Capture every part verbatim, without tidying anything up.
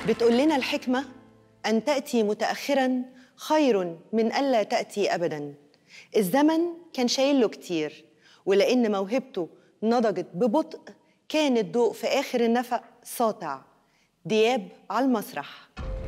بتقول لنا الحكمة أن تأتي متأخراً خير من ألا تأتي أبداً. الزمن كان شايل له كتير، ولأن موهبته نضجت ببطء كان الضوء في آخر النفق ساطع. دياب على المسرح.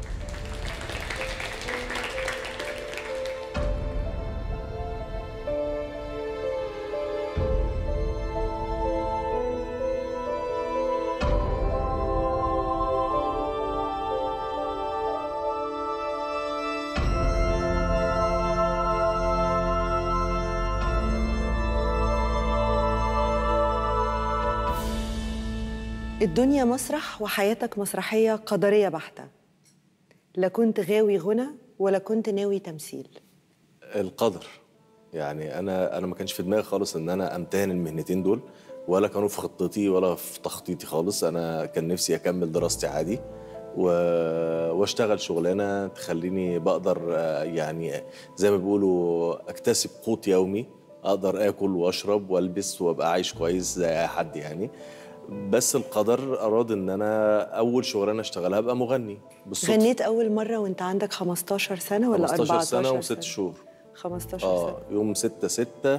الدنيا مسرح وحياتك مسرحية قدرية بحتة. لا كنت غاوي غنى ولا كنت ناوي تمثيل. القدر يعني انا انا ما كانش في دماغي خالص ان انا امتهن المهنتين دول، ولا كانوا في خطتي ولا في تخطيطي خالص. انا كان نفسي اكمل دراستي عادي و... واشتغل شغلانه تخليني بقدر يعني زي ما بيقولوا اكتسب قوت يومي، اقدر اكل واشرب والبس وابقى عايش كويس زي اي حد يعني. بس القدر اراد ان انا اول شغلانه اشتغلها ابقى مغني بالصدفه. غنيت اول مره وانت عندك خمستاشر سنه ولا خمستاشر أربعتاشر سنه سنه؟ وست شهور. خمستاشر اه سنه. يوم ستة ستة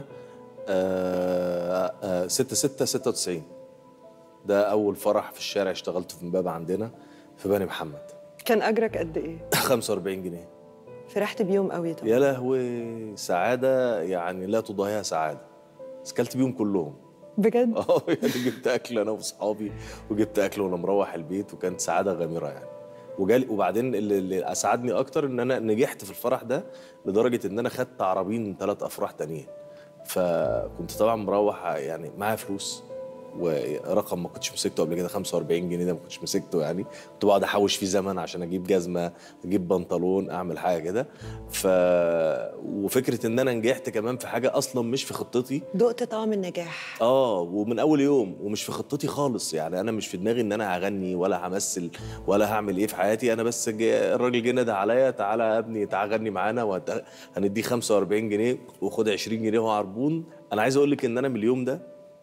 آه آه ستة ستة ستة وتسعين. ده اول فرح في الشارع اشتغلته في امبابة عندنا في بني محمد. كان اجرك قد ايه؟ خمسة وأربعين جنيه. فرحت بيوم قوي طبعا. يا لهوي، سعاده يعني لا تضاهيها سعاده. بس كلت بيهم كلهم بجد؟ اه يعني جبت اكل انا واصحابي، وجبت اكل وانا مروح البيت، وكانت سعاده غامره يعني. وجالي وبعدين اللي, اللي اسعدني اكتر ان انا نجحت في الفرح ده لدرجه ان انا خدت عربين ثلاث افراح تانيين. فكنت طبعا مروح يعني معايا فلوس، ورقم ما كنتش مسكته قبل كده خمسة وأربعين جنيه، ده ما كنتش مسكته يعني. كنت بقعد احوش فيه زمن عشان اجيب جزمه، اجيب بنطلون، اعمل حاجه كده. ف وفكره ان انا نجحت كمان في حاجه اصلا مش في خطتي. دقت طعم النجاح. اه ومن اول يوم، ومش في خطتي خالص يعني. انا مش في دماغي ان انا هغني ولا همثل ولا هعمل ايه في حياتي. انا بس جي الراجل جه نده عليا، تعالى يا ابني تعالى غني معانا وهنديه خمسة وأربعين جنيه وخد عشرين جنيه وهو عربون. انا عايز اقول لك ان انا من اليوم ده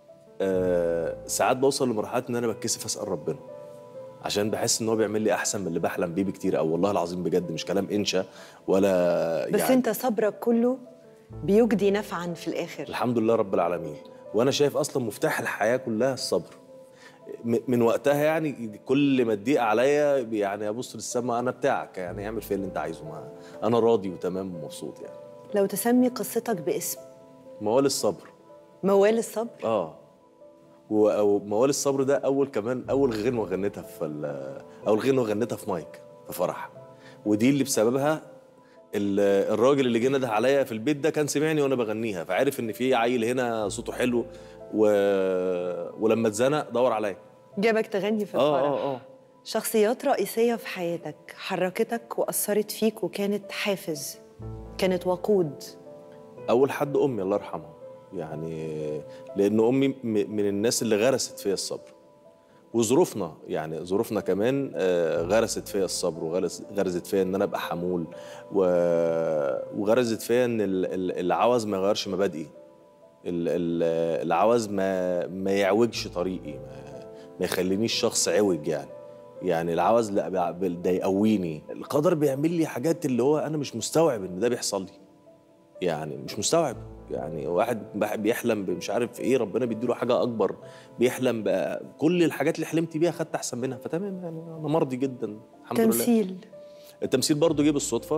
آه ساعات بوصل لمرحله ان انا بتكسف اسال ربنا، عشان بحس ان هو بيعمل لي احسن من اللي بحلم بيه بكتير. او والله العظيم بجد مش كلام انشا ولا بس يعني. انت صبرك كله بيجدي نفعا في الاخر. الحمد لله رب العالمين. وانا شايف اصلا مفتاح الحياه كلها الصبر. من وقتها يعني كل ما تضيق عليا يعني ابص للسما، انا بتاعك يعني، اعمل فيا اللي انت عايزه، معاه انا راضي وتمام ومبسوط يعني. لو تسمي قصتك باسم؟ موال الصبر. موال الصبر. اه وموال الصبر ده اول كمان اول غنوه غنيتها في اول غنوه غنيتها في مايك في فرح. ودي اللي بسببها الراجل اللي جه نده عليا في البيت ده كان سمعني وانا بغنيها، فعرف ان في عيل هنا صوته حلو و... ولما اتزنق دور عليا، جابك تغني في اه الفرح. اه اه شخصيات رئيسية في حياتك حركتك وأثرت فيك وكانت حافز، كانت وقود. أول حد أمي الله يرحمها يعني، لأن أمي من الناس اللي غرست فيا الصبر. وظروفنا يعني ظروفنا كمان غرست فيا الصبر، وغرست فيا إن أنا أبقى حمول، وغرست فيا إن العوز ما يغيرش مبادئي، العوز ما ما يعوجش طريقي، ما يخلينيش شخص عوج يعني. يعني العوز لا ده يقويني. القدر بيعمل لي حاجات اللي هو انا مش مستوعب ان ده بيحصل لي، يعني مش مستوعب. يعني واحد بيحلم مش عارف ايه، ربنا بيديله حاجه اكبر، بيحلم بقى كل الحاجات اللي حلمت بيها خدت احسن منها، فتمام يعني انا مرضي جدا الحمد لله. تمثيل. التمثيل برضه جه بالصدفه.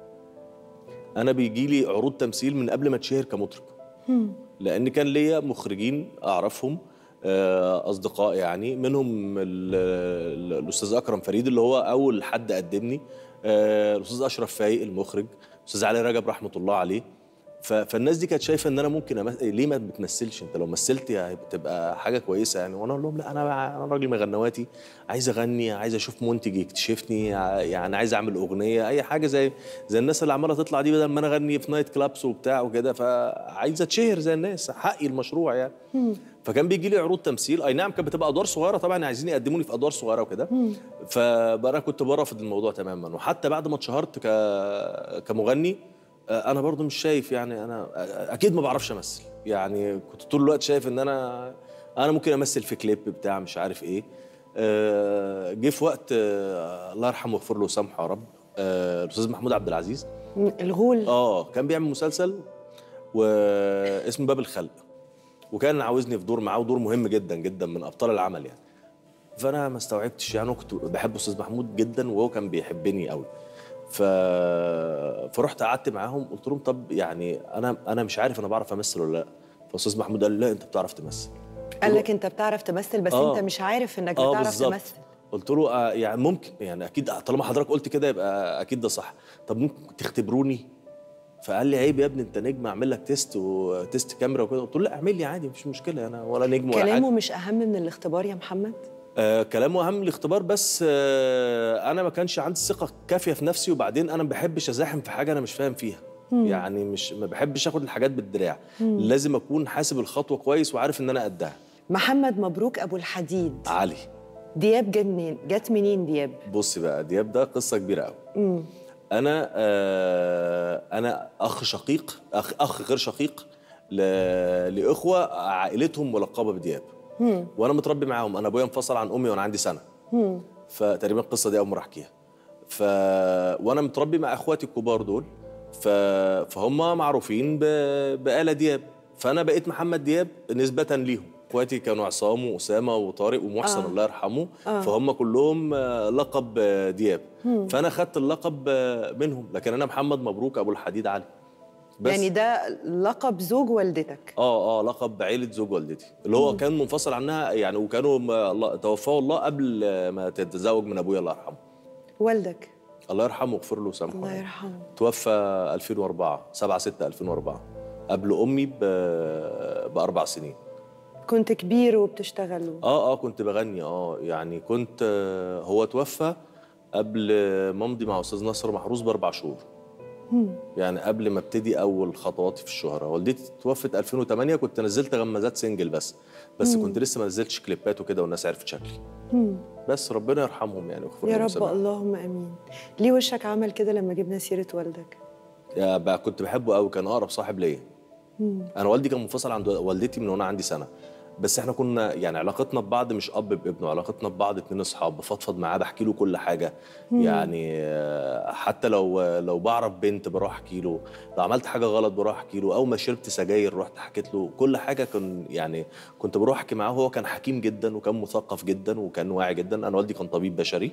انا بيجي لي عروض تمثيل من قبل ما اتشهر كمطرب، لان كان ليا مخرجين اعرفهم اصدقاء يعني، منهم الاستاذ اكرم فريد اللي هو اول حد قدمني، الاستاذ اشرف فايق المخرج، الاستاذ علي رجب رحمه الله عليه. فالناس دي كانت شايفه ان انا ممكن أمس... ليه ما بتمثلش؟ انت لو مثلت هتبقى حاجه كويسه يعني. وانا اقول لهم لا، انا انا راجل مغنواتي، عايز اغني، عايز اشوف منتج يكتشفني، يعني عايز اعمل اغنيه، اي حاجه زي زي الناس اللي عماله تطلع دي، بدل ما انا اغني في نايت كلابس وبتاع وكده، فعايز اتشهر زي الناس، حقي المشروع يعني. فكان بيجي لي عروض تمثيل، اي نعم كانت بتبقى ادوار صغيره طبعا، عايزين يقدموني في ادوار صغيره وكده، فبقى انا كنت برفض الموضوع تماما. وحتى بعد ما اتشهرت ك... كمغني انا برضو مش شايف يعني، انا اكيد ما بعرفش امثل يعني. كنت طول الوقت شايف ان انا انا ممكن امثل في كليب بتاع مش عارف ايه، آه، جه في وقت آه، الله يرحمه ويغفر له ويسامحه يا رب، آه، الاستاذ محمود عبد العزيز. الغول. اه كان بيعمل مسلسل واسمه باب الخلق، وكان عاوزني في دور معاه، ودور مهم جدا جدا من ابطال العمل يعني. فانا ما استوعبتش يعني، كنت بحب استاذ محمود جدا وهو كان بيحبني قوي. ف... فرحت قعدت معاهم قلت لهم طب يعني انا انا مش عارف انا بعرف امثل ولا لا. فاستاذ محمود قال لي لا انت بتعرف تمثل. قال لك انت بتعرف تمثل بس آه. انت مش عارف انك آه بتعرف بالزبط. تمثل. قلت له آه يعني ممكن، يعني اكيد طالما حضرتك قلت كده يبقى اكيد ده صح. طب ممكن تختبروني؟ فقال لي عيب يا ابني انت نجم، اعمل لك تيست وتيست كاميرا وكده. قلت له لا اعمل لي عادي مفيش مشكله، انا ولا نجم ولا حاجه. كلامه مش اهم من الاختبار يا محمد؟ آه كلامه اهم من الاختبار، بس آه انا ما كانش عندي ثقه كافيه في نفسي، وبعدين انا ما بحبش ازاحم في حاجه انا مش فاهم فيها. مم. يعني مش ما بحبش اخد الحاجات بالدراع. مم. لازم اكون حاسب الخطوه كويس وعارف ان انا قدها. محمد مبروك ابو الحديد علي. دياب جت منين؟ جت منين دياب؟ بصي بقى، دياب ده قصه كبيره قوي. انا آه انا اخ شقيق، اخ اخ غير شقيق لاخوه عائلتهم ملقبه بدياب. مم. وانا متربي معاهم، انا ابويا انفصل عن امي وانا عندي سنه. مم. فتقريبا القصه دي اول مره احكيها. ف وانا متربي مع اخواتي الكبار دول، ف... فهم معروفين ب... بآلة دياب، فانا بقيت محمد دياب نسبه ليهم. اخواتي كانوا عصام واسامه وطارق ومحسن آه. الله يرحمه. آه. فهم كلهم لقب دياب. مم. فانا خدت اللقب منهم، لكن انا محمد مبروك ابو الحديد علي بس. يعني ده لقب زوج والدتك؟ اه اه لقب عيله زوج والدتي اللي هو مم. كان منفصل عنها يعني، وكانوا توفاه الله قبل ما تتزوج من ابويا الله يرحمه. والدك الله يرحمه ويغفر له ويسامحه الله يرحمه توفى ألفين وأربعة سبعة ستة ألفين وأربعة قبل امي باربع سنين. كنت كبير وبتشتغل؟ اه اه كنت بغني. اه يعني كنت آه هو توفى قبل ما امضي مع استاذ نصر محروس باربع شهور. مم. يعني قبل ما ابتدي اول خطواتي في الشهره. والدتي توفت ألفين وثمانية، كنت نزلت غمازات سنجل بس بس مم. كنت لسه ما نزلتش كليبات وكده والناس عرفت شكلي. مم. بس ربنا يرحمهم يعني ويغفر لهم يا رب سمع. اللهم امين. ليه وشك عمل كده لما جبنا سيره والدك؟ يا بقى كنت بحبه قوي، كان اقرب صاحب ليا. انا والدي كان منفصل عن والدتي من وانا عندي سنه، بس احنا كنا يعني علاقتنا ببعض مش اب بابنه، علاقتنا ببعض اتنين اصحاب، بفضفض معاه بحكي له كل حاجه. مم. يعني حتى لو لو بعرف بنت بروح احكي له، لو عملت حاجه غلط بروح احكي له، او ما شربت سجاير رحت حكيت له كل حاجه. كان يعني كنت بروح احكي معاه. هو كان حكيم جدا وكان مثقف جدا وكان واعي جدا. انا والدي كان طبيب بشري.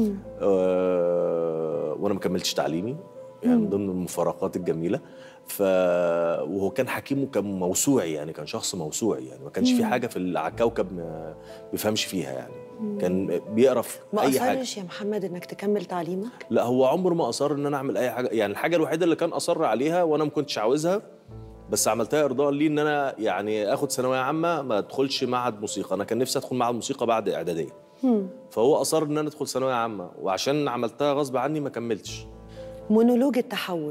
أه وانا ما كملتش تعليمي يعني، من ضمن المفارقات الجميله. ف وهو كان حكيم وكان موسوعي يعني، كان شخص موسوعي يعني، ما كانش في حاجه في على الكوكب ما بيفهمش فيها يعني. مم. كان بيقرا في اي حاجه. ما اصرش يا محمد انك تكمل تعليمك؟ لا هو عمره ما اصر ان انا اعمل اي حاجه يعني. الحاجه الوحيده اللي كان اصر عليها وانا ما كنتش عاوزها بس عملتها ارضاء ليه، ان انا يعني اخد ثانويه عامه ما ادخلش معهد موسيقى. انا كان نفسي ادخل معهد موسيقى بعد اعداديه. مم. فهو اصر ان انا ادخل ثانويه عامه، وعشان عملتها غصب عني ما كملتش. مونولوج التحول،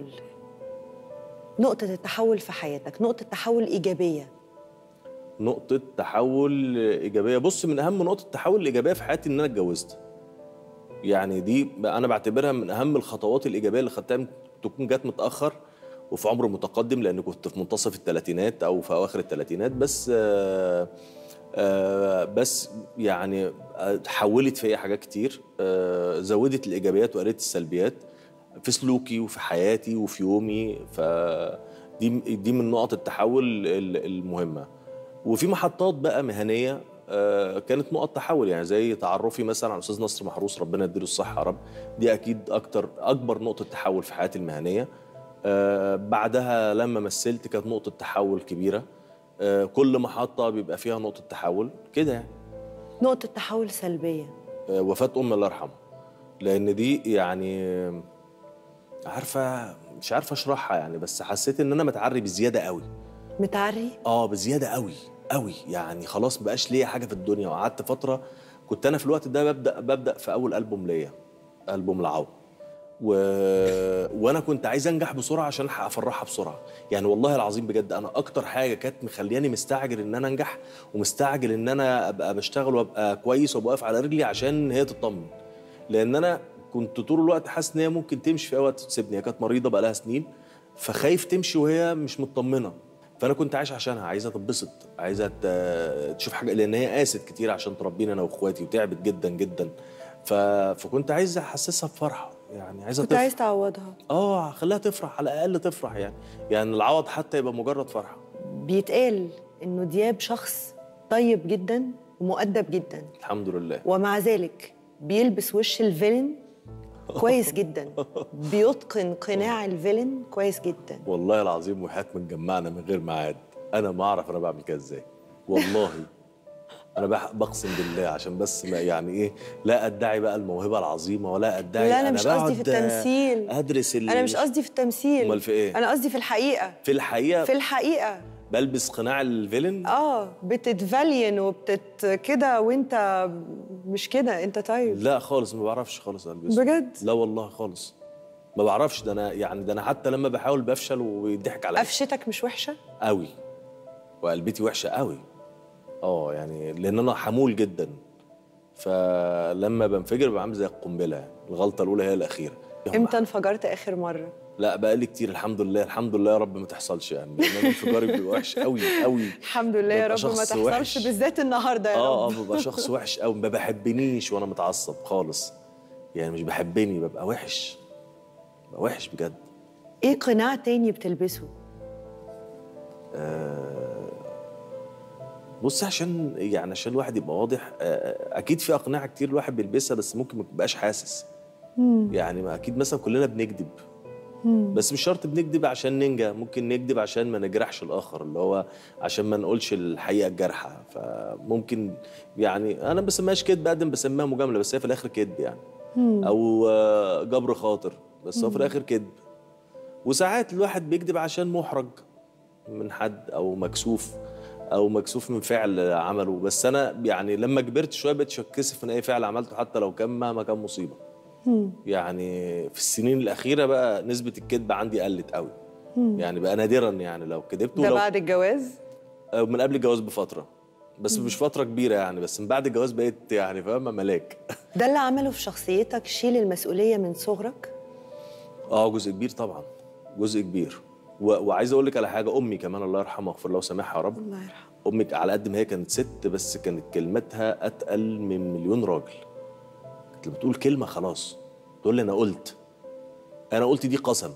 نقطة التحول في حياتك، نقطة تحول إيجابية. نقطة تحول إيجابية، بص من أهم نقطة التحول الإيجابية في حياتي إن أنا اتجوزت. يعني دي أنا بعتبرها من أهم الخطوات الإيجابية اللي خدتها، تكون جات متأخر وفي عمر متقدم، لأن كنت في منتصف الثلاثينات أو في أواخر الثلاثينات، بس آآ آآ بس يعني حولت فيا حاجات كتير، زودت الإيجابيات وقلت السلبيات في سلوكي وفي حياتي وفي يومي. فدي دي من نقط التحول المهمه. وفي محطات بقى مهنيه كانت نقط تحول، يعني زي تعرفي مثلا على استاذ نصر محروس ربنا يديله الصحه يا رب. دي اكيد اكتر اكبر نقطه تحول في حياتي المهنيه. بعدها لما مثلت كانت نقطه تحول كبيره. كل محطه بيبقى فيها نقطه تحول كده يعني. نقطه تحول سلبيه، وفاه امي الله يرحمها، لان دي يعني عارفه مش عارفه اشرحها يعني، بس حسيت ان انا متعري بزياده قوي. متعري؟ اه بزياده قوي قوي يعني، خلاص مبقاش ليا حاجه في الدنيا. وقعدت فتره كنت انا في الوقت ده ببدا ببدا في اول البوم ليا، البوم العو، و... وانا كنت عايز انجح بسرعه عشان افرحها بسرعه. يعني والله العظيم بجد انا اكتر حاجه كانت مخلياني مستعجل ان انا انجح، ومستعجل ان انا ابقى بشتغل وابقى كويس وابقى واقف على رجلي عشان هي تطمن. لان انا كنت طول الوقت حاسس ان هي ممكن تمشي في اي وقت تسيبني. هي كانت مريضه بقى لها سنين، فخايف تمشي وهي مش مطمنه. فانا كنت عايش عشانها، عايزه تتبسط، عايزه ت- تشوف حاجه، لان هي قاست كتير عشان تربينا انا واخواتي وتعبت جدا جدا. ف... فكنت عايز احسسها بفرحه، يعني عايزه كنت تفرح. عايز تعوضها. اه خليها تفرح على الاقل تفرح يعني، يعني العوض حتى يبقى مجرد فرحه. بيتقال إنه دياب شخص طيب جدا ومؤدب جدا، الحمد لله. ومع ذلك بيلبس وش الفيلن كويس جدا، بيتقن قناع الفيلن كويس جدا. والله العظيم وحياة من جمعنا من غير ميعاد، انا ما اعرف انا بعمل كده ازاي والله. انا بح- بقسم بالله عشان بس ما يعني ايه، لا ادعي بقى الموهبه العظيمه ولا ادعي. لا، أنا مش قصدي في بقعد التمثيل. ادرس ال... أنا مش قصدي في التمثيل. امال في ايه؟ أنا قصدي في الحقيقة. في الحقيقه في الحقيقة بلبس قناع الفيلن. اه بتتفالين وبتت كده، وانت مش كده، انت طيب. لا خالص، ما بعرفش خالص البسه بجد؟ لا والله خالص ما بعرفش. ده انا يعني ده انا حتى لما بحاول بفشل وبيضحك عليا. قفشتك مش وحشة؟ قوي، وقلبتي وحشه قوي. اه يعني لان انا حمول جدا، فلما بنفجر بعمل زي القنبله يعني. الغلطه الاولى هي الاخيره. امتى انفجرت آخر مرة؟ لا بقالي كتير الحمد لله، الحمد لله يا رب ما تحصلش يعني، لان انا انفجاري بيبقى وحش قوي قوي. الحمد لله يا ببقى رب ما شخص تحصلش وحش. بالذات النهارده يا اه اه رب. ببقى شخص وحش قوي، ما بحبنيش وانا متعصب خالص يعني، مش بحبني ببقى وحش، ببقى وحش بجد. ايه قناع تاني بتلبسه؟ آه بص، عشان يعني عشان الواحد يبقى واضح، آه اكيد في اقنعه كتير الواحد بيلبسها بس ممكن ما تبقاش حاسس. مم. يعني ما اكيد مثلا كلنا بنكذب، مم. بس مش شرط بنكذب عشان ننجح، ممكن نكذب عشان ما نجرحش الاخر، اللي هو عشان ما نقولش الحقيقه الجارحه. فممكن يعني انا ما بسميهاش كذب قد ما بسميها مجامله، بس هي في الاخر كذب يعني. مم. او آه، جبر خاطر، بس هو في الاخر كذب. وساعات الواحد بيكذب عشان محرج من حد، او مكسوف، او مكسوف من فعل عمله. بس انا يعني لما كبرت شويه بقيت اتكسف من اي فعل عملته حتى لو كان مهما كان مصيبه. مم. يعني في السنين الاخيره بقى نسبه الكذب عندي قلت قوي. يعني بقى نادرا يعني لو كذبت. ده ولو بعد الجواز؟ أو من قبل الجواز بفتره، بس مش فتره كبيره يعني، بس من بعد الجواز بقيت يعني فاهمه ملاك. ده اللي عمله في شخصيتك شيل المسؤولية من صغرك؟ اه جزء كبير طبعا، جزء كبير. و... وعايز اقول لك على حاجه، امي كمان الله يرحمها واغفر لها وسامحها يا رب. الله يرحمه. امك على قد ما هي كانت ست، بس كانت كلمتها اتقل من مليون راجل. كانت بتقول كلمه خلاص تقول لي انا قلت، انا قلت دي قسم.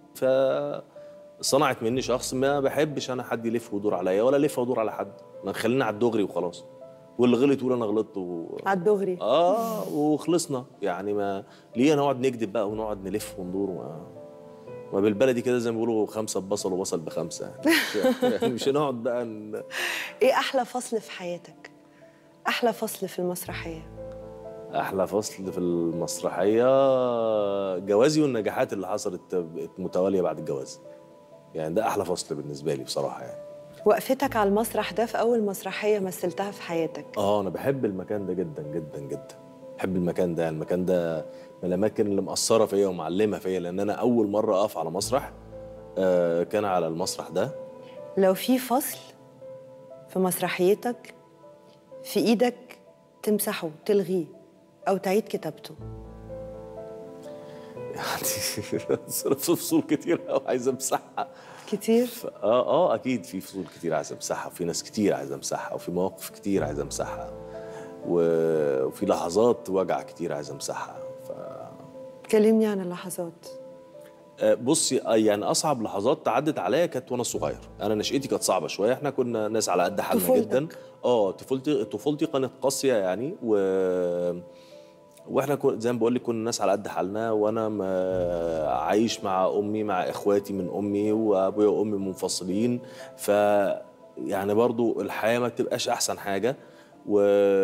فصنعت مني شخص ما بحبش انا حد يلف ويدور عليا ولا الف وادور على حد، ما خلينا على الدغري وخلاص. واللي غلط يقول انا غلطت و... على الدغري. اه وخلصنا يعني. ما ليه نقعد نكذب بقى ونقعد نلف وندور؟ ما, ما بالبلدي كده زي ما بيقولوا خمسه ببصل وبصل بخمسه يعني. مش, يعني مش هنقعد بقى ن... ايه احلى فصل في حياتك؟ احلى فصل في المسرحية؟ احلى فصل في المسرحيه جوازي والنجاحات اللي حصلت متواليه بعد الجواز. يعني ده احلى فصل بالنسبه لي بصراحه يعني. وقفتك على المسرح ده في اول مسرحية مثلتها في حياتك؟ اه انا بحب المكان ده جدا جدا جدا، بحب المكان ده. المكان ده من الاماكن اللي مأثره فيا ومعلمه فيا، لان انا اول مره اقف على مسرح آه كان على المسرح ده. لو في فصل في مسرحيتك في ايدك تمسحه تلغيه او تعيد كتابته، يعني في فصول كتير قوي عايز امسحها. كتير؟ ف- اه اه اكيد في فصول كتير عايز امسحها، وفي ناس كتير عايز امسحها، وفي مواقف كتير عايز امسحها، و- وفي لحظات وجع كتير عايز امسحها. ف كلمني عن اللحظات. آه، بصي آه، يعني اصعب لحظات عدت عليا كانت وانا صغير. انا نشأتي كانت صعبه شويه، احنا كنا ناس على قد حالنا طفولتك. جدا. اه طفولتي طفولتي كانت قاسيه يعني، و واحنا كنا زي ما بقول لك كنا ناس على قد حالنا. وانا ما عايش مع امي مع اخواتي من امي، وابويا وامي منفصلين. ف يعني برضو الحياه ما بتبقاش احسن حاجه، و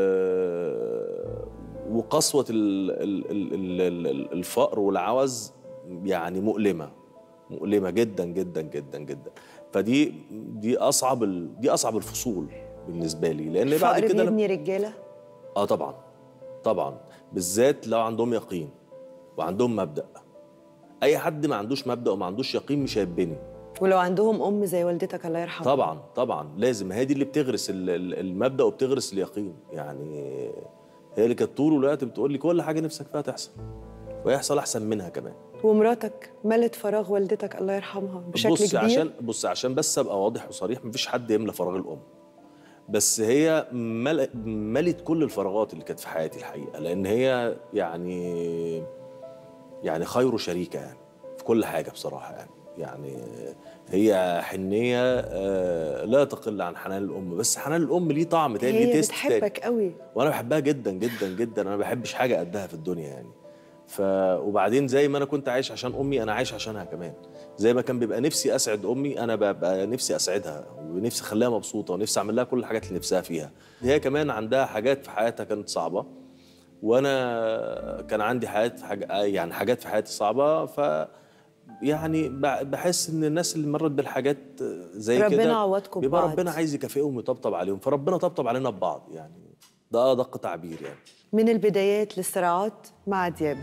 وقسوه ال... ال... ال... ال... ال- الفقر والعوز يعني مؤلمه، مؤلمه جدا جدا جدا جدا. فدي دي اصعب ال... دي اصعب الفصول بالنسبه لي، لان بعد الفقر كده أنا... بيبني رجالة؟ اه طبعا طبعا، بالذات لو عندهم يقين وعندهم مبدأ. اي حد ما عندوش مبدأ وما عندوش يقين مش هيتبني. ولو عندهم ام زي والدتك الله يرحمها؟ طبعا طبعا لازم، هي دي اللي بتغرس ال- ال- المبدأ وبتغرس اليقين يعني. هي اللي كانت طول الوقت بتقول لي كل حاجه نفسك فيها تحصل. ويحصل احسن منها كمان. ومراتك ملت فراغ والدتك الله يرحمها بشكل بص كبير. عشان بص عشان بس ابقى واضح وصريح، مفيش حد يملى فراغ الام، بس هي مل... ملت كل الفراغات اللي كانت في حياتي الحقيقه، لان هي يعني يعني خير شريكه يعني في كل حاجه بصراحه. يعني يعني هي حنيه لا تقل عن حنان الام، بس حنان الام ليه طعم تاني، ليه هي تيست تاني. بتحبك قوي وانا بحبها جدا جدا جدا، انا ما بحبش حاجه قدها في الدنيا يعني. ف وبعدين زي ما انا كنت عايش عشان امي، انا عايش عشانها كمان. زي ما كان بيبقى نفسي اسعد امي، انا ببقى نفسي اسعدها ونفسي اخليها مبسوطه ونفسي اعمل لها كل الحاجات اللي نفسها فيها. هي كمان عندها حاجات في حياتها كانت صعبه، وانا كان عندي حاجات حاج... يعني حاجات في حياتي صعبه. ف يعني بحس ان الناس اللي مرت بالحاجات زي كده ربنا عوضكم بيبقى ببعض. ربنا عايز يكافئهم ويطبطب عليهم، فربنا طبطب علينا ببعض يعني. ده ادق تعبير يعني. من البدايات للصراعات مع دياب.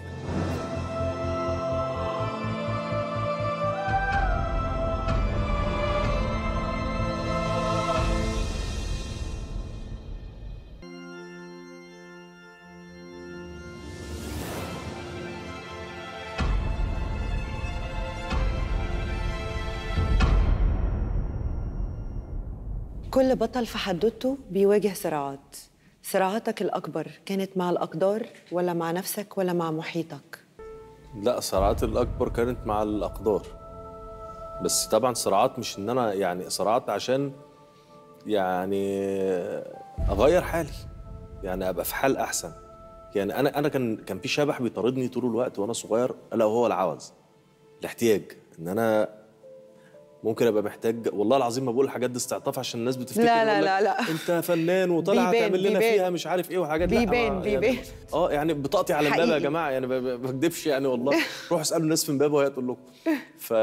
كل بطل في حدوته بيواجه صراعات. صراعاتك الأكبر كانت مع الأقدار ولا مع نفسك ولا مع محيطك؟ لا، صراعات الأكبر كانت مع الأقدار. بس طبعا صراعات مش إن أنا يعني صراعات عشان يعني أغير حالي، يعني أبقى في حال أحسن. يعني أنا أنا كان كان في شبح بيطاردني طول الوقت وأنا صغير، ألا وهو العوز، الاحتياج. إن أنا ممكن ابقى محتاج، والله العظيم ما بقول الحاجات دي استعطاف عشان الناس بتفتكر لا لا لا لا انت فنان وطالع هتعمل لنا فيها مش عارف ايه وحاجات. بيبان لا بيبان يعني اه يعني بطاقتي على امبابه يا جماعه، يعني ما بكدبش يعني والله. روحوا اسالوا الناس في امبابه وهي تقول لكم. ف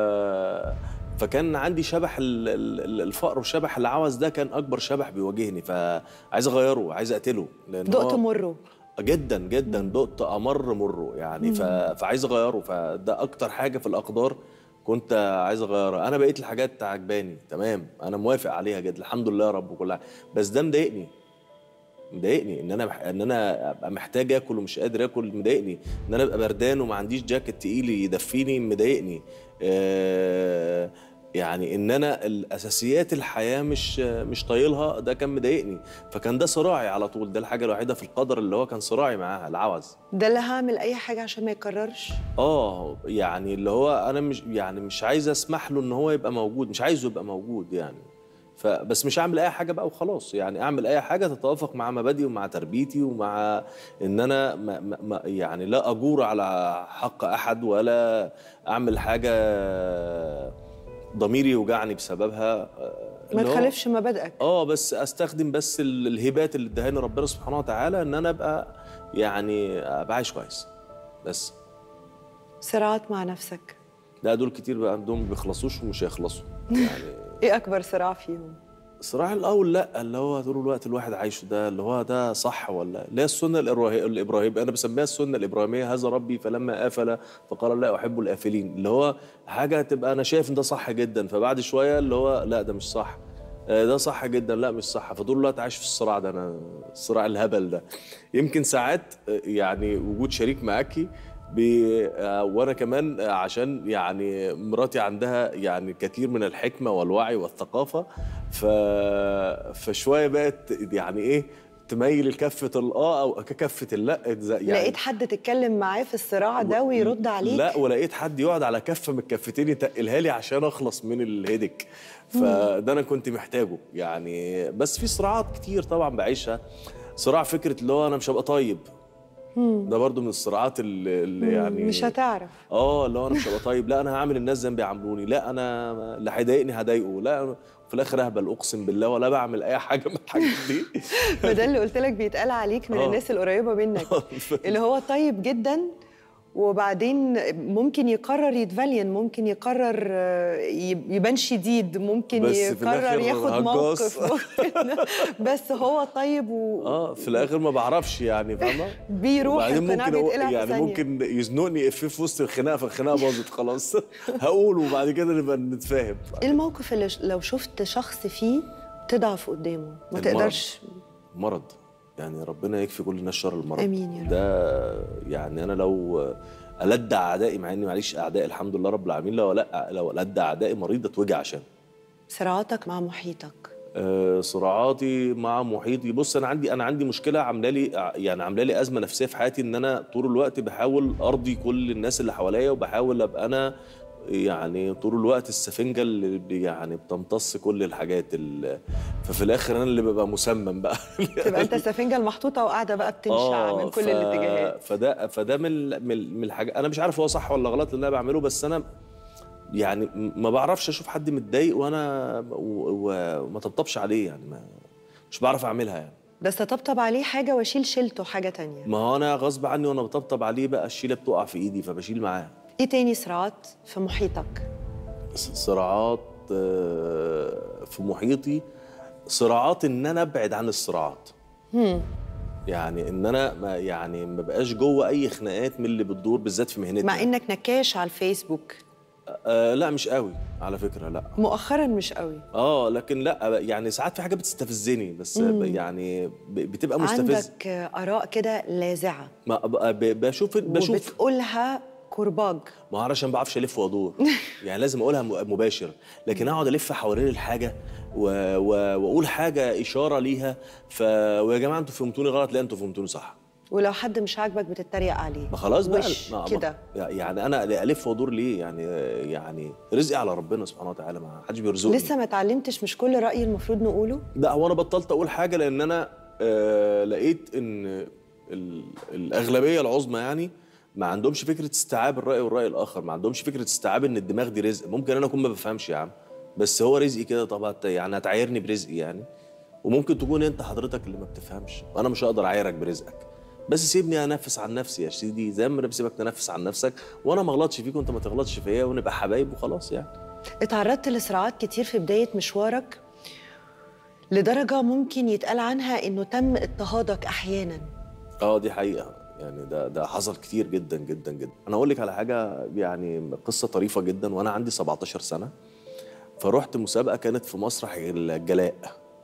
فكان عندي شبح الفقر وشبح العوز، ده كان اكبر شبح بيواجهني، فعايز اغيره، عايز اقتله. لان دقت مره جدا جدا، دقت امر مره يعني. ف... فعايز اغيره، فده اكتر حاجه في الاقدار كنت عايز اغيرها. انا بقيت الحاجات عجباني تمام، انا موافق عليها جدا الحمد لله يا رب وكل حاجه، بس ده مضايقني مضايقني ان انا مح... ان انا ابقى محتاج اكل ومش قادر اكل، مضايقني ان انا ابقى بردان وما عنديش جاكيت تقيل يدفيني، مضايقني. آه... يعني ان انا الاساسيات الحياه مش مش طايلها، ده كان مضايقني. فكان ده صراعي على طول، ده الحاجه الوحيده في القدر اللي هو كان صراعي معاها، العوز. ده اللي هعمل اي حاجه عشان ما يتكررش. اه يعني اللي هو انا مش يعني مش عايز اسمح له ان هو يبقى موجود، مش عايزه يبقى موجود يعني. فبس مش هعمل اي حاجه بقى وخلاص، يعني اعمل اي حاجه تتوافق مع مبادئي ومع تربيتي ومع ان انا ما ما يعني لا اجور على حق احد، ولا اعمل حاجه ضميري يوجعني بسببها. ما تخالفش مبادئك. اه بس استخدم بس الهبات اللي ادهاني ربنا سبحانه وتعالى، ان انا ابقى يعني ابقى عايش كويس بس. صراعات مع نفسك؟ لا دول كتير بقى، عندهم ما بيخلصوش ومش هيخلصوا يعني. ايه اكبر صراع فيهم؟ الصراع الاول لا اللي هو طول الوقت الواحد عايشه ده، اللي هو ده صح ولا لا؟ السنه الابراهيميه، انا بسميها السنه الابراهيميه، هذا ربي فلما افل فقال لا احب الافلين. اللي هو حاجه تبقى انا شايف ان ده صح جدا، فبعد شويه اللي هو لا ده مش صح، ده صح جدا لا مش صح، فطول الوقت عايش في الصراع ده، انا الصراع الهبل ده. يمكن ساعات يعني وجود شريك معاكي بي وانا كمان عشان يعني مراتي عندها يعني كثير من الحكمه والوعي والثقافه، ف فشويه بقت يعني ايه تميل الكفه الاه او كفه اللا يعني. لقيت حد تتكلم معاه في الصراع ده ويرد عليك؟ لا، ولقيت حد يقعد على كفه من الكفتين يتقلها لي عشان اخلص من الهيدك، فده انا كنت محتاجه يعني. بس في صراعات كتير طبعا بعيشها. صراع فكره اللي هو انا مش هبقى طيب، ده برضو من الصراعات اللي, اللي يعني مش هتعرف. اه اللي هو انا مش هبقى طيب، لا انا هعمل الناس زي ما بيعاملوني، لا انا اللي هيضايقني هضايقه، لا في الاخر اهبل اقسم بالله، ولا بعمل اي حاجه من الحاجات دي. ما ده اللي قلت لك بيتقال عليك من الناس القريبه منك، اللي هو طيب جدا وبعدين ممكن يقرر يتفلين، ممكن يقرر يبان شديد، ممكن يقرر ياخد موقف ممكن بس هو طيب و... اه في الاخر ما بعرفش يعني فاهمه، بيروح القناع بيتقلع يعني ثانية. ممكن يزنقني افيه في وسط الخناقه، فالخناقه باظت خلاص. هقول وبعد كده نبقى نتفاهم. ايه الموقف اللي لو شفت شخص فيه تضعف قدامه ما تقدرش؟ مرض يعني ربنا يكفي كل الناس شر المرض. امين يا رب. ده يعني انا لو ألد اعدائي، مع اني معليش اعداء الحمد لله رب العالمين، لو لا لو ألد اعدائي مريض اتوجع عشان. صراعاتك مع محيطك. أه صراعاتي مع محيطي، بص انا عندي انا عندي مشكله عامله لي يعني عامله لي ازمه نفسيه في حياتي، ان انا طول الوقت بحاول ارضي كل الناس اللي حواليا، وبحاول ابقى انا يعني طول الوقت السفنجه اللي بي- يعني بتمتص كل الحاجات اللي، ففي الاخر انا اللي ببقى مسمم بقى. تبقى انت السفنجه المحطوطه وقاعده بقى بتنشع من كل ف... الاتجاهات. فده فده من من من الحاجات، انا مش عارف هو صح ولا غلط اللي انا بعمله، بس انا يعني ما بعرفش اشوف حد متضايق وانا و- و- وما طبطبش عليه، يعني ما مش بعرف اعملها يعني. بس اطبطب عليه حاجه واشيل شيلته حاجه تانية. ما هو انا غصب عني وانا بطبطب عليه بقى الشيله بتقع في ايدي فبشيل معاه. ايه تاني صراعات في محيطك؟ صراعات آه، في محيطي، صراعات ان انا ابعد عن الصراعات. هم. يعني ان انا ما يعني ما بقاش جوه اي خناقات من اللي بتدور بالذات في مهنتنا. مع انك نكاش على الفيسبوك. آه لا مش قوي على فكره، لا مؤخرا مش قوي. اه لكن لا يعني ساعات في حاجات بتستفزني، بس ب- يعني ب- بتبقى مستفز. عندك اراء كده لاذعه ما ب- ب- بشوف بشوف وبتقولها كرباج. ما اعرفش، ما بعرفش الف وادور. يعني لازم اقولها م- مباشر، لكن اقعد الف حوالين الحاجه و... و... واقول حاجه اشاره ليها، ف ويا جماعه انتوا فهمتوني غلط، لا انتوا فهمتوني صح. ولو حد مش عاجبك بتتريق عليه. ما خلاص بقى وش ما- ما- كده. يعني انا الف وادور ليه؟ يعني يعني رزقي على ربنا سبحانه وتعالى، ما حدش بيرزقني. لسه ما اتعلمتش مش كل راي المفروض نقوله. لا هو انا بطلت اقول حاجه لان انا آه لقيت ان ال- الاغلبيه العظمى يعني ما عندهمش فكره استيعاب الراي والراي الاخر، ما عندهمش فكره استيعاب ان الدماغ دي رزق. ممكن انا اكون ما بفهمش يا عم، بس هو رزقي كده، طب هت- يعني هتعايرني برزقي يعني؟ وممكن تكون انت حضرتك اللي ما بتفهمش، وانا مش هقدر اعايرك برزقك، بس سيبني انفس عن نفسي يا سيدي، زي ما انا بسيبك تنفس عن نفسك، وانا ما اغلطش فيك وانت ما تغلطش فيا، ونبقى حبايب وخلاص يعني. اتعرضت لصراعات كتير في بدايه مشوارك لدرجه ممكن يتقال عنها انه تم اضطهادك احيانا. اه دي حقيقة، يعني ده ده حصل كتير جدا جدا جدا. انا اقول لك على حاجة يعني قصة طريفة جدا، وانا عندي سبعتاشر سنة فرحت مسابقة كانت في مسرح الجلاء،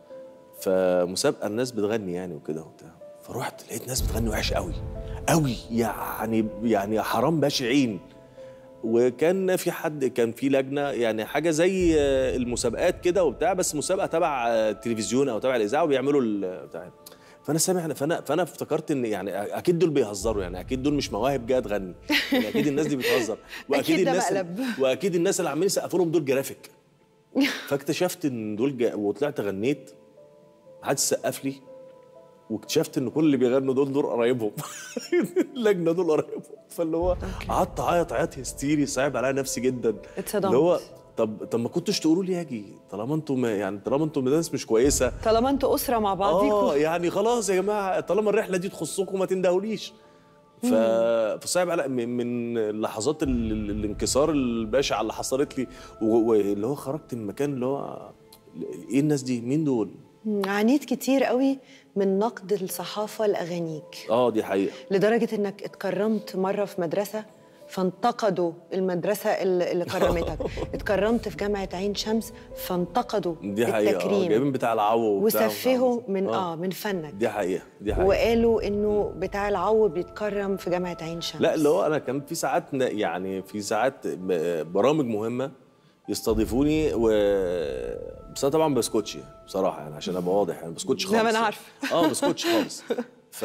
فمسابقة الناس بتغني يعني وكده وبتاع، فرحت لقيت ناس بتغني وحش قوي قوي، يعني يعني حرام بشعين. وكان في حد، كان في لجنه يعني حاجه زي المسابقات كده وبتاع، بس مسابقه تبع التلفزيون او تبع الاذاعه وبيعملوا ال- بتاع. فانا سامع، فانا فانا افتكرت ان يعني اكيد دول بيهزروا، يعني اكيد دول مش مواهب جايه تغني، يعني اكيد الناس دي بتهزر، واكيد أكيد ده الناس مقلب. واكيد الناس اللي عمالين يسقفوا لهم دول جرافيك. فاكتشفت ان دول جا... وطلعت غنيت محدش سقف لي، واكتشفت ان كل اللي بيغنوا دول دول قرايبهم. اللجنه دول قرايبهم، فاللي هو قعدت اعيط عياط هستيري صعب عليا نفسي جدا. اتصدمت. اللي هو طب طب ما كنتوش تقولوا لي اجي، طالما انتم يعني طالما انتم ناس مش كويسه، طالما انتوا اسره مع بعضيكم. اه يعني خلاص يا جماعه طالما الرحله دي تخصكم ما تندهوليش. ف... فصعب على من من لحظات ال... ال- الانكسار البشع اللي حصلت لي، و- واللي هو خرجت من مكان اللي هو ايه الناس دي؟ مين دول؟ مم، عانيت كتير قوي من نقد الصحافه لاغانيك، اه دي حقيقه. لدرجه انك اتكرمت مره في مدرسه فانتقدوا المدرسه اللي اللي كرمتك. اتكرمت في جامعه عين شمس فانتقدوا دي حقيقه. آه، التكريم جايبين بتاع العو وبتاع وسفهوا من اه من فنك. دي حقيقه دي حقيقه. وقالوا انه بتاع العو بيتكرم في جامعه عين شمس. لا اللي هو انا كان في ساعات ن- يعني في ساعات ب- برامج مهمه يستضيفوني و بس انا طبعا ما بسكتش يعني بصراحه، يعني عشان ابقى واضح يعني ما بسكتش خالص. لا، ما أنا يعني. عارفة. اه ما بسكتش خالص. ف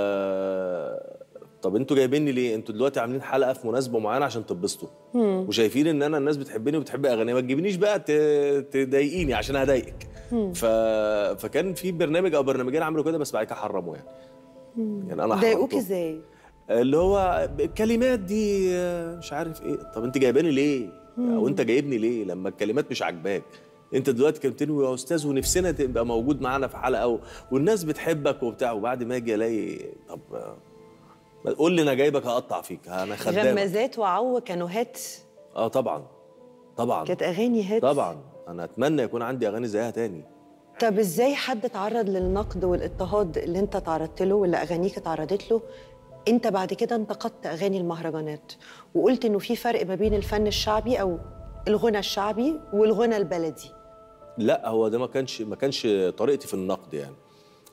طب انتوا جايبيني ليه؟ انتوا دلوقتي عاملين حلقه في مناسبه معينه عشان تتبسطوا، وشايفين ان انا الناس بتحبني وبتحب اغاني، ما تجيبنيش بقى ت- تضايقيني عشان هضايقك. ف... فكان في برنامج او برنامجين عملوا كده، بس بعد كده حرموا يعني. يعني انا ضايقوك حرمتهم. ازاي؟ اللي هو الكلمات دي مش عارف ايه، طب انت جايباني ليه؟ او انت جايبني ليه لما الكلمات مش عاجباك؟ انت دلوقتي كلمتني يا استاذ ونفسنا تبقى موجود معانا في حلقه و... والناس بتحبك وبتاع، وبعد ما اجي الاقي طب قول لي انا جايبك هقطع فيك، انا خدامك. غمازات وعو كانوا هات. اه طبعا طبعا كانت اغاني هات. طبعا انا اتمنى يكون عندي اغاني زيها تاني. طب ازاي حد اتعرض للنقد والاضطهاد اللي انت تعرضت له واللي اغانيك اتعرضت له، انت بعد كده انتقدت اغاني المهرجانات وقلت انه في فرق ما بين الفن الشعبي او الغنى الشعبي والغنى البلدي؟ لا هو ده ما كانش ما كانش طريقتي في النقد يعني.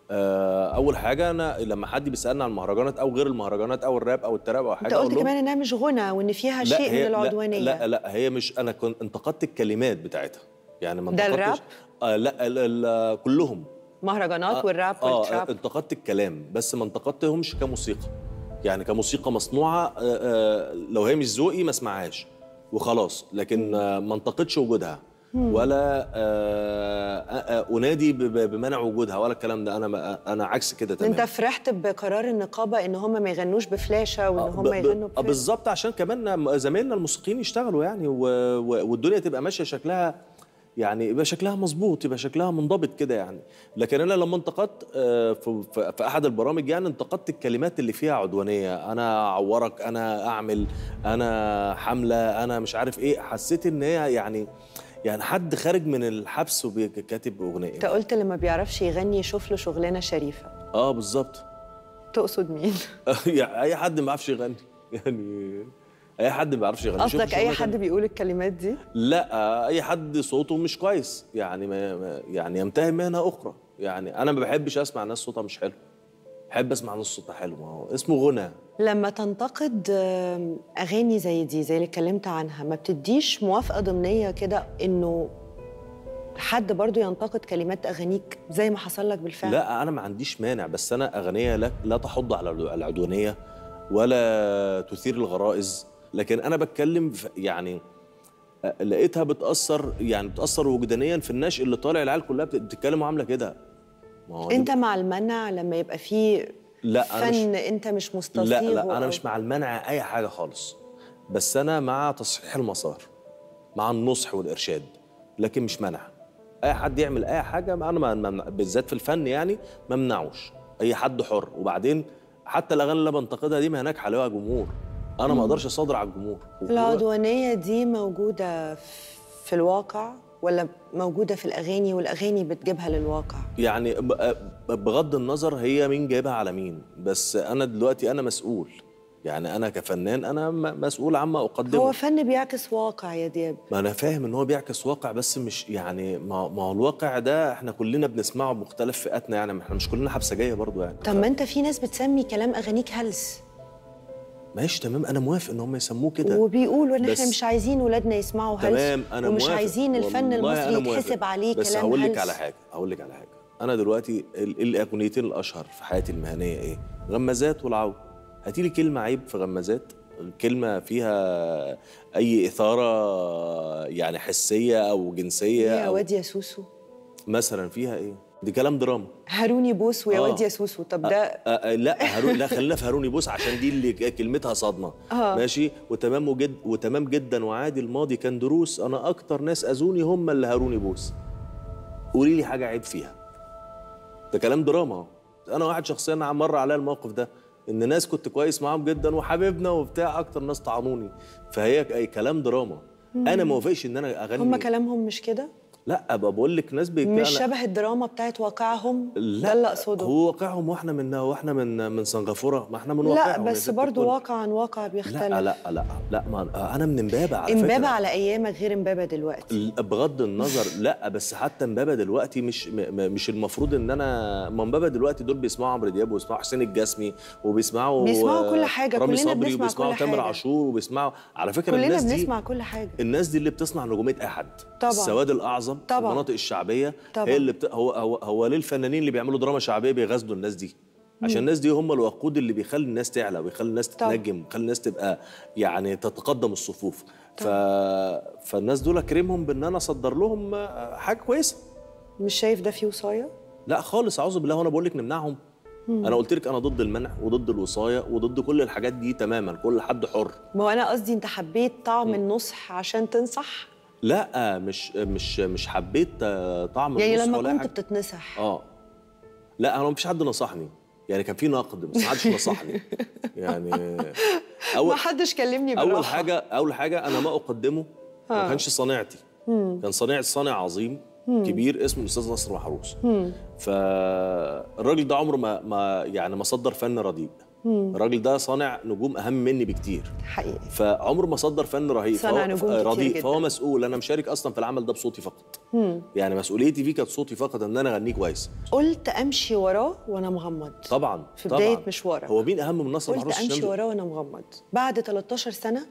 آه، اول حاجه انا لما حد بيسالني عن المهرجانات او غير المهرجانات او الراب او التراب او حاجه انت أقول قلت لهم كمان انها مش غنى وان فيها لا شيء من هي العدوانيه. لا لا لا هي مش، انا كنت انتقدت الكلمات بتاعتها يعني ما ده انتقدتش. الراب؟ آه لا ال ال كلهم مهرجانات آه والراب آه والتراب. انتقدت الكلام بس ما انتقدتهمش كموسيقى. يعني كموسيقى مصنوعه، آه آه لو هي مش ذوقي ما اسمعهاش وخلاص، لكن آه ما انتقدش وجودها ولا آه آه انادي ب- ب- بمنع وجودها ولا الكلام ده. انا انا عكس كده تماما. انت فرحت بقرار النقابه ان هم ما يغنوش بفلاشه وان آه، هم ب- ب- يغنوا آه، بفلاشه. بالظبط، عشان كمان زمايلنا الموسيقيين يشتغلوا يعني و... و... والدنيا تبقى ماشيه شكلها، يعني يبقى شكلها مظبوط، يبقى شكلها منضبط كده يعني. لكن انا لما انتقدت آه، في... في في احد البرامج يعني انتقدت الكلمات اللي فيها عدوانيه، انا اعورك، انا اعمل، انا حمله، انا مش عارف ايه. حسيت ان هي يعني يعني حد خارج من الحبس وكاتب اغنيه. انت قلت اللي ما بيعرفش يغني يشوف له شغلانه شريفه. اه بالظبط. تقصد مين؟ يعني اي حد ما بيعرفش يغني يعني اي حد ما بيعرفش يغني. شوف قصدك اي شغلانة حد تانية. بيقول الكلمات دي؟ لا، اي حد صوته مش كويس يعني ما ما- يعني يمتهن مهنه اخرى. يعني انا ما بحبش اسمع ناس صوتها مش حلو، بحب اسمع ناس صوتها حلو، ما هو اسمه غنى. لما تنتقد آم، اغاني زي دي زي اللي اتكلمت عنها، ما بتديش موافقه ضمنيه كده انه حد برضو ينتقد كلمات اغانيك زي ما حصل لك بالفعل؟ لا انا ما عنديش مانع، بس انا اغنيه لا, لا تحض على العدوانيه ولا تثير الغرائز. لكن انا بتكلم في- يعني لقيتها بتاثر، يعني بتاثر وجدانيا في النشء اللي طالع. العيال كلها بت- بتتكلم وعامله كده. ما هو دي- انت مع المنع لما يبقى فيه لا أنا مش- فن انت مش مستصيغه؟ لا لا انا أو- مش مع المنع اي حاجه خالص، بس انا مع تصحيح المسار، مع النصح والارشاد، لكن مش منع. اي حد يعمل اي حاجه انا ما ما- بالذات في الفن يعني ما منعوش. اي حد حر. وبعدين حتى الاغاني اللي بنتقدها دي ما هناك عليها جمهور، انا ما اقدرش اصادر على الجمهور. العدوانيه دي موجوده في الواقع ولا موجوده في الاغاني والاغاني بتجيبها للواقع؟ يعني ب- بغض النظر هي مين جايبها على مين، بس انا دلوقتي انا مسؤول. يعني انا كفنان انا م- مسؤول عما اقدمه. هو فن بيعكس واقع يا دياب. ما انا فاهم ان هو بيعكس واقع، بس مش يعني ما ما هو الواقع ده احنا كلنا بنسمعه بمختلف فئاتنا، يعني ما احنا مش كلنا حبسجيه برضو يعني. طب ما انت في ناس بتسمي كلام اغانيك هلس ماشي تمام، انا موافق ان هم يسموه كده، وبيقولوا ان احنا بس- مش عايزين ولادنا يسمعوا هلس. تمام انا ومش موافق. عايزين الفن والله المصري أنا موافق. يتحسب عليه بس كلام هقول لك هلس. على حاجه هقول لك على حاجه انا دلوقتي ال- الاغنيتين الاشهر في حياتي المهنيه ايه؟ غمازات والعو. هاتي لي كلمه عيب في غمازات، كلمه فيها اي اثاره يعني حسيه او جنسيه يا أو واد يا سوسو، مثلا فيها ايه؟ دي كلام دراما. هاروني بوس ويا آه. واد يا سوسو. طب ده آه آه لا هارون لا خلينا في هاروني بوس عشان دي اللي كلمتها صدمه. آه. ماشي. وتمام وجد وتمام جدا وعادي، الماضي كان دروس، انا اكتر ناس اذوني هم اللي هاروني بوس. قولي لي حاجه عيب فيها. ده كلام دراما أهو. انا واحد شخصيا مر عليا الموقف ده، ان ناس كنت كويس معاهم جدا وحبيبنا وبتاع، اكتر ناس طعنوني. فهي اي كلام دراما. انا ما وافقش ان انا اغني. هم كلامهم مش كده؟ لا ابقى بقول لك ناس بيتكلم مش شبه الدراما بتاعت واقعهم؟ لا ده اللي اقصده. هو واقعهم، واحنا من واحنا من من سنغافوره، ما احنا من لا واقعهم. يا بس ست برضو الكل. واقع عن واقع بيختلف. لا لا لا لا ما انا من امبابه على امبابة فكره. على ايامك غير امبابة دلوقتي. بغض النظر لا، بس حتى امبابه دلوقتي مش م- م- مش المفروض ان انا ما امبابه دلوقتي دول بيسمعوا عمرو دياب وبيسمعوا حسين الجسمي وبيسمعوا بيسمعوا كل حاجة، رامي كلنا صبري بنسمع وبيسمعوا كل تامر حاجة. عاشور وبيسمعوا على فكره كلنا الناس دي بنسمع كل حاجة. الناس دي اللي بتصنع نجوميه اي حد. طبعاً. السواد الاعظم طبعاً. المناطق الشعبيه طبعاً. هي اللي بت... هو هو هو ليه الفنانين اللي بيعملوا دراما شعبيه بيغزلوا الناس دي؟ عشان الناس دي هم الوقود اللي بيخلي الناس تعلى ويخلي الناس طبعاً. تتنجم ويخلي الناس تبقى يعني تتقدم الصفوف. ف... فالناس دول اكرمهم بان انا اصدر لهم حاجه كويسه. مش شايف ده فيه وصاية؟ لا خالص، اعوذ بالله. وانا بقول لك نمنعهم؟ انا قلت لك انا ضد المنع وضد الوصايه وضد كل الحاجات دي تماما، كل حد حر. ما هو انا قصدي انت حبيت طعم النصح عشان تنصح؟ لا مش مش مش حبيت آه، طعم يعني النصح لما ولا أي كنت حاجة. بتتنصح؟ اه لا انا مفيش حد نصحني، يعني كان في نقد بس ما حدش نصحني. يعني ما اول حدش كلمني براحة. اول حاجه اول حاجه انا ما اقدمه ما كانش صنيعتي، كان صنيعه صانع عظيم كبير اسمه الاستاذ نصر محروس. فالراجل ده عمره ما ما يعني ما صدر فن رديء. الراجل ده صانع نجوم اهم مني بكتير حقيقي. فعمره ما صدر فن رهيب صنع فهو نجوم كتير رديء جداً. فهو مسؤول. انا مشارك اصلا في العمل ده بصوتي فقط. يعني مسؤوليتي فيه كانت صوتي فقط ان انا اغنيه كويس. قلت امشي وراه وانا مغمض طبعا في طبعا. بدايه مشوارك. هو مين اهم من نصر قلت محروس؟ امشي وراه وانا مغمض. بعد تلتاشر سنه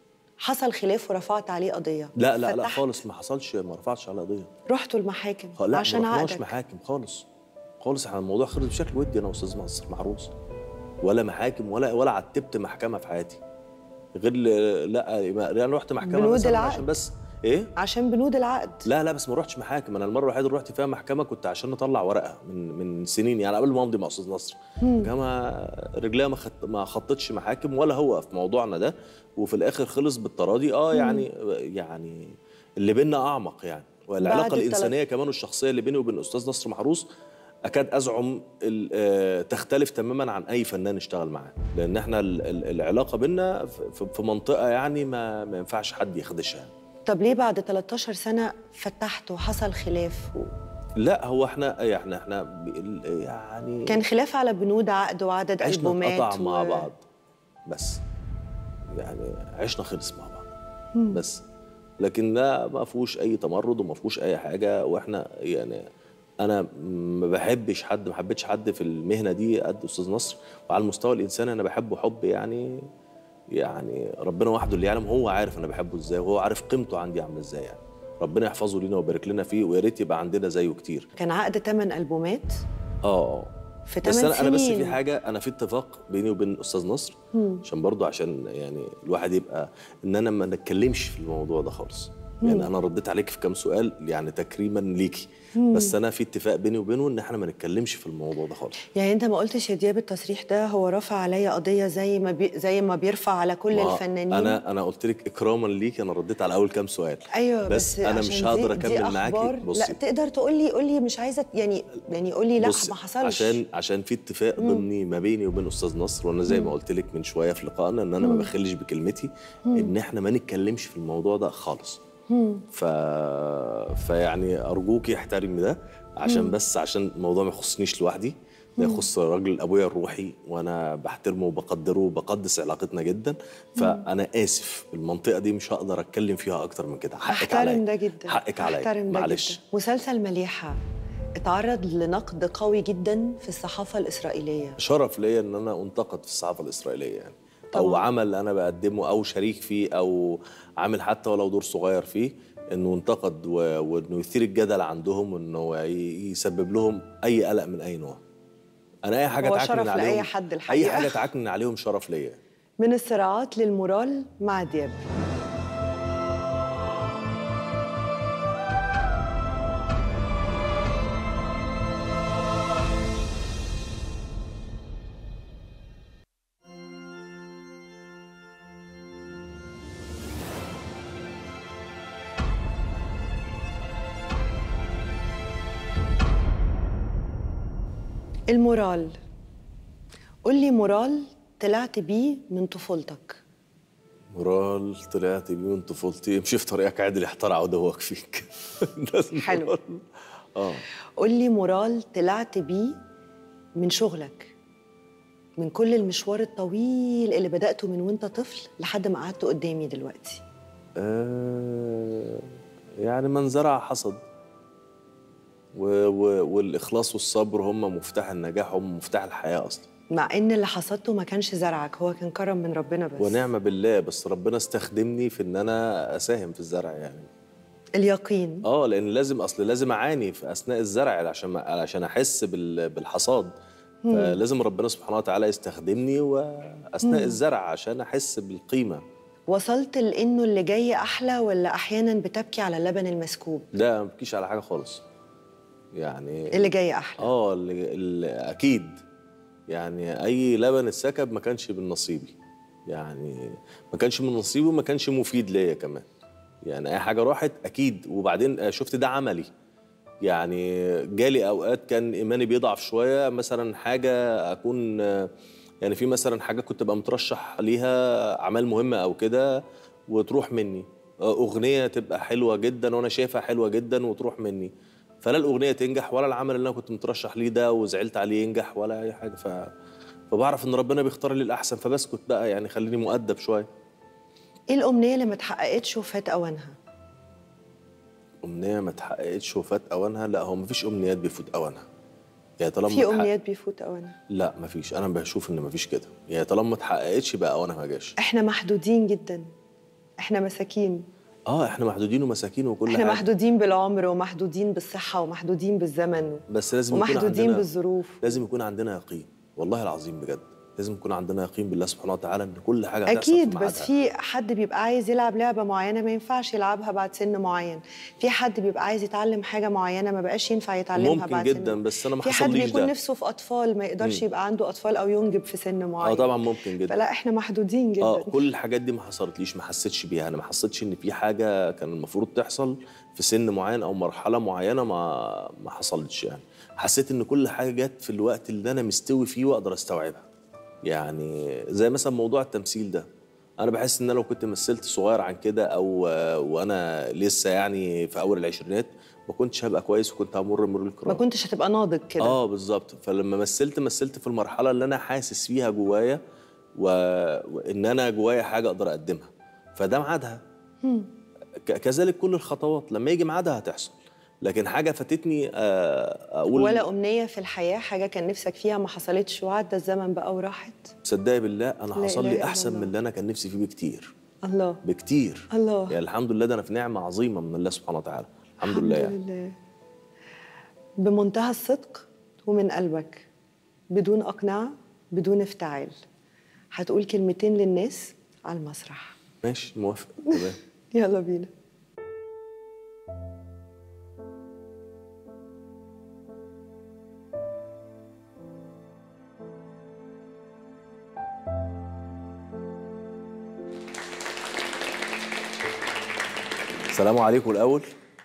حصل خلاف ورفعت عليه قضيه. لا لا لا فتحت. خالص، ما حصلش، ما رفعتش على قضيه. رحتوا المحاكم لا عشان ما رحناش عقدك. محاكم خالص خالص. احنا الموضوع خلص بشكل ودي انا واستاذ نصر محروس، ولا محاكم ولا ولا عتبت محكمه في حياتي غير ل- لا انا رحت محكمه بنود مثلا العقد. عشان بس ايه. عشان بنود العقد. لا لا بس ما رحتش محاكم. انا المره الوحيده اللي رحت فيها محكمه كنت عشان نطلع ورقه من من سنين، يعني قبل ما امضي مع استاذ نصر. محكمه رجليها ما خط ما خطتش محاكم ولا هو في موضوعنا ده، وفي الاخر خلص بالتراضي. اه يعني يعني اللي بينا اعمق يعني، والعلاقه الانسانيه كمان والشخصيه اللي بيني وبين استاذ نصر محروس اكاد ازعم ال- آه، تختلف تماما عن اي فنان اشتغل معاه، لان احنا ال- ال- العلاقه بينا في في منطقه يعني ما ما ينفعش حد يخدشها. طب ليه بعد تلتاشر سنه فتحت وحصل خلاف و... لا هو احنا يعني احنا ب- يعني كان خلاف على بنود عقد وعدد عشنا البومات اتقطع مع و... بعض بس، يعني عشنا خلص مع بعض بس، لكن لا ما فيهوش اي تمرد وما فيهوش اي حاجه. واحنا يعني انا ما بحبش حد، ما حبيتش حد في المهنه دي قد استاذ نصر، وعلى المستوى الانساني انا بحبه حب يعني يعني ربنا وحده اللي يعلم. هو عارف انا بحبه ازاي، وهو عارف قيمته عندي عامله ازاي يعني. ربنا يحفظه لينا ويبارك لنا فيه، ويا ريت يبقى عندنا زيه كتير. كان عقد ثمان ألبومات اه اه في بس ثمان انا انا بس في سنين. حاجه، انا في اتفاق بيني وبين استاذ نصر عشان برضو عشان يعني الواحد يبقى ان انا ما نتكلمش في الموضوع ده خالص. يعني انا رديت عليك في كام سؤال يعني تكريما ليكي، بس انا في اتفاق بيني وبينه ان احنا ما نتكلمش في الموضوع ده خالص. يعني انت ما قلتش يا دياب التصريح ده هو رفع عليا قضيه زي ما بي... زي ما بيرفع على كل ما الفنانين؟ انا انا قلت لك اكراما ليك انا رديت على اول كام سؤال. ايوه بس, بس انا عشان مش دي- هقدر دي اكمل معاكي. أخبار. بصي لا تقدر تقول لي قول لي مش عايزه يعني يعني قول لي لا بصي ما حصلش. عشان عشان في اتفاق ضمني ما بيني وبين استاذ نصر، وانا زي ما قلت لك من شويه في لقائنا ان انا ما بخلش بكلمتي، ان احنا ما نتكلمش في الموضوع ده خالص. ف... فيعني ارجوك احترمي ده، عشان بس عشان الموضوع ما يخصنيش لوحدي، ده يخص راجل ابويا الروحي وانا بحترمه وبقدره وبقدس علاقتنا جدا. فانا اسف المنطقه دي مش هقدر اتكلم فيها اكتر من كده. حقك عليا. احترم ده جدا. حقك عليا. احترم ده معلش. جدا. مسلسل مليحه اتعرض لنقد قوي جدا في الصحافه الاسرائيليه. شرف ليا ان انا انتقد في الصحافه الاسرائيليه يعني، او طبعاً. عمل انا بقدمه او شريك فيه او عامل حتى ولو دور صغير فيه، انه انتقد و... وانه يثير الجدل عندهم، وانه ي... يسبب لهم اي قلق من اي نوع. انا اي حاجه هو تعكنن شرف عليهم، لأي حد الحقيقة. اي حاجه تعكنن عليهم شرف ليا. من الصراعات للمورال مع دياب. المورال. قول لي مورال طلعت بيه من طفولتك. مورال طلعت بيه من طفولتي، امشي في طريقك عادل يحتار عدوك فيك. ده حلو. المورال. اه قول لي مورال طلعت بيه من شغلك، من كل المشوار الطويل اللي بدأته من وانت طفل لحد ما قعدت قدامي دلوقتي. آه، يعني من زرع حصد، و و والإخلاص والصبر هم مفتاح النجاح، هم مفتاح الحياة أصلا. مع ان اللي حصدته ما كانش زرعك، هو كان كرم من ربنا بس. ونعم بالله، بس ربنا استخدمني في إن أنا أساهم في الزرع يعني. اليقين. اه لأن لازم أصل لازم أعاني في أثناء الزرع عشان عشان أحس بال بالحصاد. فلازم ربنا سبحانه وتعالى يستخدمني وأثناء الزرع عشان أحس بالقيمة. وصلت لانه اللي جاي احلى، ولا احيانا بتبكي على اللبن المسكوب؟ لا ما بكيش على حاجة خالص يعني. اللي جاي احلى. اه اللي اللي اكيد يعني اي لبن اتسكب ما كانش من نصيبي، يعني ما كانش من نصيبي وما كانش مفيد ليا كمان. يعني اي حاجه راحت اكيد. وبعدين شفت ده عملي، يعني جالي اوقات كان ايماني بيضعف شويه، مثلا حاجه اكون يعني في مثلا حاجه كنت ابقى مترشح ليها اعمال مهمه او كده وتروح مني، اغنيه تبقى حلوه جدا وانا شايفها حلوه جدا وتروح مني، فلا الاغنيه تنجح ولا العمل اللي انا كنت مترشح ليه ده وزعلت عليه ينجح ولا اي حاجه. ف... فبعرف ان ربنا بيختار لي الاحسن، فبسكت بقى يعني خليني مؤدب شويه. ايه الامنيه اللي ما اتحققتش وفات اوانها؟ امنيه ما اتحققتش وفات اوانها؟ لا، هو مفيش امنيات بيفوت اوانها. يعني طالما في ما اتحقق- امنيات بيفوت اوانها. لا مفيش، انا بشوف ان مفيش كده. يعني طالما ما اتحققتش بقى اوانها ما جاش. احنا محدودين جدا، احنا مساكين. اه احنا محدودين ومساكين وكل احنا حاجه. محدودين بالعمر ومحدودين بالصحه ومحدودين بالزمن، بس لازم يكون ومحدودين عندنا بالظروف. لازم يكون عندنا يقين، والله العظيم بجد لازم يكون عندنا يقين بالله سبحانه وتعالى ان كل حاجه هتحصل في اكيد، ميعادها. بس في حد بيبقى عايز يلعب لعبه معينه ما ينفعش يلعبها بعد سن معين. في حد بيبقى عايز يتعلم حاجه معينه ما بقاش ينفع يتعلمها ممكن بعد جدا، سن. بس انا ما في حد حصليش بيكون ده. نفسه في اطفال ما يقدرش يبقى عنده اطفال او ينجب في سن معين. اه طبعا ممكن جدا. فلا احنا محدودين جدا. اه كل الحاجات دي ما حصلتليش، ما حسيتش بيها. انا ما حسيتش ان في حاجه كان المفروض تحصل في سن معين او مرحله معينه ما ما حصلتش. يعني حسيت ان كل حاجه جت في الوقت اللي انا مستوي فيه واقدر استوعبها. يعني زي مثلا موضوع التمثيل ده، انا بحس ان انا لو كنت مثلت صغير عن كده او وانا لسه يعني في اول العشرينات ما كنتش هبقى كويس وكنت همر مرور الكرام. ما كنتش هتبقى ناضج كده. اه بالظبط. فلما مثلت مثلت في المرحله اللي انا حاسس فيها جوايا و... وان انا جوايا حاجه اقدر اقدمها، فده ميعادها. ك... كذلك كل الخطوات لما يجي ميعادها هتحصل. لكن حاجه فاتتني آه، اقول ولا امنيه في الحياه حاجه كان نفسك فيها ما حصلتش وعدى الزمن بقى وراحت؟ صدقي بالله انا لا حصل إله لي إلا احسن الله. من اللي انا كان نفسي فيه بكتير. الله. بكتير. الله. يعني الحمد لله، ده انا في نعمه عظيمه من الله سبحانه وتعالى. الحمد, الحمد لله يعني. لله. بمنتهى الصدق ومن قلبك، بدون اقنعه، بدون افتعال، هتقول كلمتين للناس على المسرح. ماشي، موافق. تمام. يلا بينا. السلام عليكم الأول.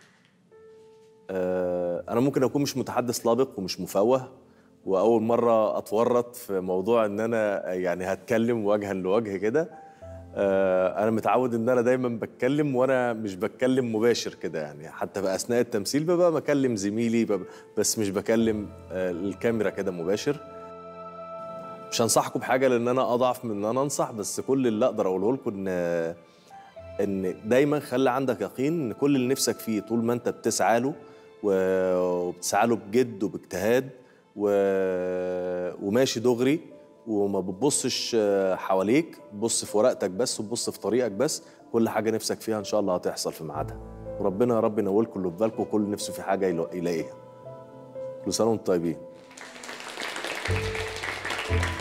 آه أنا ممكن أكون مش متحدث لابق ومش مفوه، وأول مرة أتورط في موضوع إن أنا يعني هتكلم وجها لوجه كده. آه أنا متعود إن أنا دايما بتكلم وأنا مش بتكلم مباشر كده، يعني حتى في أثناء التمثيل ببقى بكلم زميلي ببقى بس مش بكلم آه الكاميرا كده مباشر. مش هنصحكم بحاجة لأن أنا أضعف من إن أنا أنصح، بس كل اللي أقدر أقوله لكم إن ان دايما خلي عندك يقين ان كل اللي نفسك فيه طول ما انت بتسعى له وبتسعى له بجد وباجتهاد و... وماشي دغري وما بتبصش حواليك، بص في ورقتك بس وبص في طريقك بس، كل حاجه نفسك فيها ان شاء الله هتحصل في ميعادها. وربنا يا رب ينولكم اللي في بالكم وكل نفسه في حاجه يلاقيها. كل سنه وانتم طيبين.